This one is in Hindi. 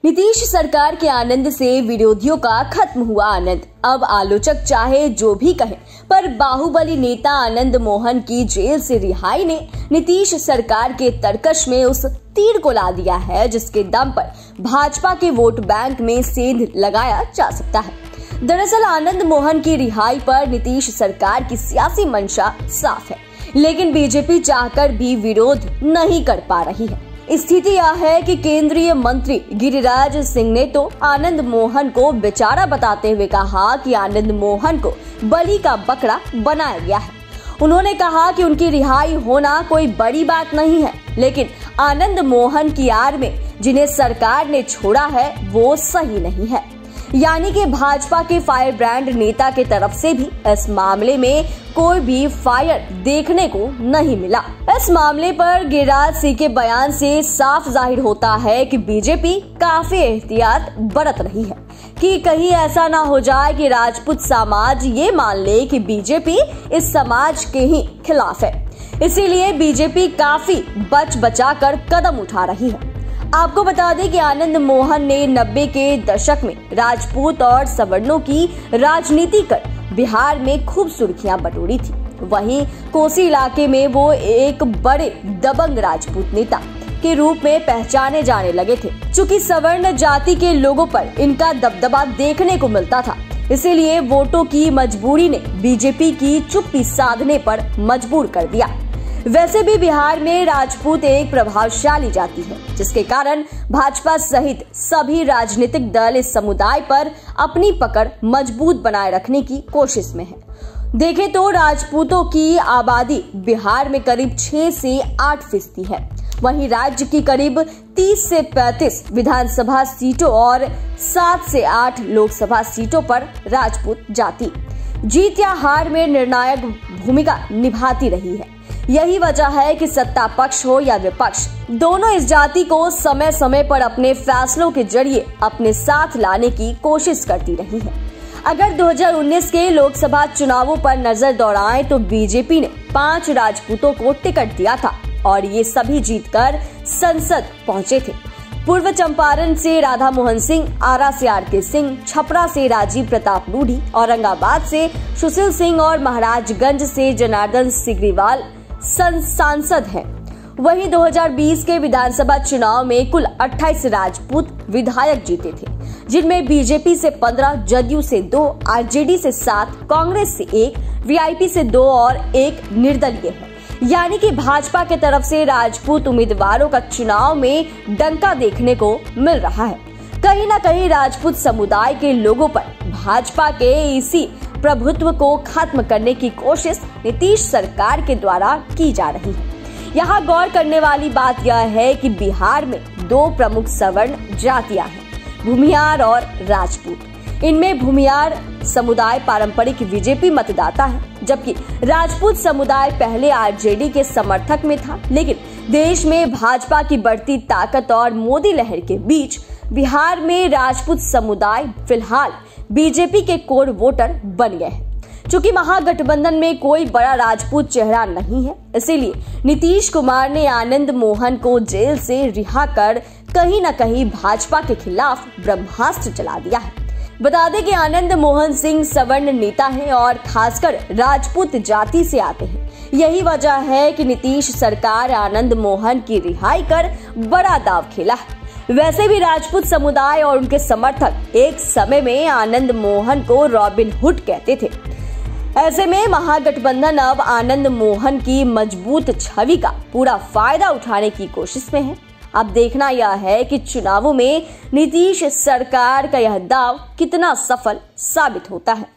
नीतीश सरकार के आनंद से विरोधियों का खत्म हुआ आनंद। अब आलोचक चाहे जो भी कहें, पर बाहुबली नेता आनंद मोहन की जेल से रिहाई ने नीतीश सरकार के तरकश में उस तीर को ला दिया है जिसके दम पर भाजपा के वोट बैंक में सेंध लगाया जा सकता है। दरअसल आनंद मोहन की रिहाई पर नीतीश सरकार की सियासी मंशा साफ है, लेकिन बीजेपी चाहकर भी विरोध नहीं कर पा रही है। स्थिति यह है कि केंद्रीय मंत्री गिरिराज सिंह ने तो आनंद मोहन को बेचारा बताते हुए कहा कि आनंद मोहन को बलि का बकरा बनाया गया है। उन्होंने कहा कि उनकी रिहाई होना कोई बड़ी बात नहीं है, लेकिन आनंद मोहन की आड़ में जिन्हें सरकार ने छोड़ा है वो सही नहीं है। यानी कि भाजपा के फायर ब्रांड नेता के तरफ से भी इस मामले में कोई भी फायर देखने को नहीं मिला। इस मामले पर गिरिराज सिंह के बयान से साफ जाहिर होता है कि बीजेपी काफी एहतियात बरत रही है कि कहीं ऐसा ना हो जाए कि राजपूत समाज ये मान ले कि बीजेपी इस समाज के ही खिलाफ है। इसीलिए बीजेपी काफी बच बचा कर कदम उठा रही है। आपको बता दें कि आनंद मोहन ने 90 के दशक में राजपूत और सवर्णों की राजनीति कर बिहार में खूब सुर्खियां बटोरी थी। वहीं कोसी इलाके में वो एक बड़े दबंग राजपूत नेता के रूप में पहचाने जाने लगे थे। चूंकि सवर्ण जाति के लोगों पर इनका दबदबा देखने को मिलता था, इसीलिए वोटों की मजबूरी ने बीजेपी की चुप्पी साधने पर मजबूर कर दिया। वैसे भी बिहार में राजपूत एक प्रभावशाली जाति है, जिसके कारण भाजपा सहित सभी राजनीतिक दल इस समुदाय पर अपनी पकड़ मजबूत बनाए रखने की कोशिश में है। देखें तो राजपूतों की आबादी बिहार में करीब 6 से 8% है। वहीं राज्य की करीब 30 से 35 विधानसभा सीटों और 7 से 8 लोकसभा सीटों पर राजपूत जाति जीत या हार में निर्णायक भूमिका निभाती रही है। यही वजह है कि सत्ता पक्ष हो या विपक्ष, दोनों इस जाति को समय समय पर अपने फैसलों के जरिए अपने साथ लाने की कोशिश करती रही है। अगर 2019 के लोकसभा चुनावों पर नजर दौड़ाएं तो बीजेपी ने 5 राजपूतों को टिकट दिया था और ये सभी जीतकर संसद पहुंचे थे। पूर्व चंपारण से राधा मोहन सिंह, आरा से आर.के. सिंह, छपरा से राजीव प्रताप रूढ़ी, औरंगाबाद से सुशील सिंह और महाराजगंज से जनार्दन सिग्रीवाल सांसद हैं। वहीं 2020 के विधानसभा चुनाव में कुल 28 राजपूत विधायक जीते थे, जिनमें बीजेपी से 15, जदयू से 2, आरजेडी से 7, कांग्रेस से 1, वीआईपी से 2 और 1 निर्दलीय है। यानी कि भाजपा के तरफ से राजपूत उम्मीदवारों का चुनाव में डंका देखने को मिल रहा है। कहीं न कहीं राजपूत समुदाय के लोगों पर भाजपा के इसी प्रभुत्व को खत्म करने की कोशिश नीतीश सरकार के द्वारा की जा रही है। यहाँ गौर करने वाली बात यह है कि बिहार में 2 प्रमुख सवर्ण जातियां हैं, भूमिहार और राजपूत। इनमें भूमिहार समुदाय पारंपरिक बीजेपी मतदाता है, जबकि राजपूत समुदाय पहले आरजेडी के समर्थक में था। लेकिन देश में भाजपा की बढ़ती ताकत और मोदी लहर के बीच बिहार में राजपूत समुदाय फिलहाल बीजेपी के कोर वोटर बन गए हैं। चूंकि महागठबंधन में कोई बड़ा राजपूत चेहरा नहीं है, इसीलिए नीतीश कुमार ने आनंद मोहन को जेल से रिहा कर कहीं न कहीं भाजपा के खिलाफ ब्रह्मास्त्र चला दिया है। बता दें कि आनंद मोहन सिंह सवर्ण नेता हैं और खासकर राजपूत जाति से आते हैं। यही वजह है कि नीतीश सरकार आनंद मोहन की रिहाई कर बड़ा दांव खेला है। वैसे भी राजपूत समुदाय और उनके समर्थक एक समय में आनंद मोहन को रॉबिन हुड कहते थे। ऐसे में महागठबंधन अब आनंद मोहन की मजबूत छवि का पूरा फायदा उठाने की कोशिश में है। अब देखना यह है कि चुनावों में नीतीश सरकार का यह दांव कितना सफल साबित होता है।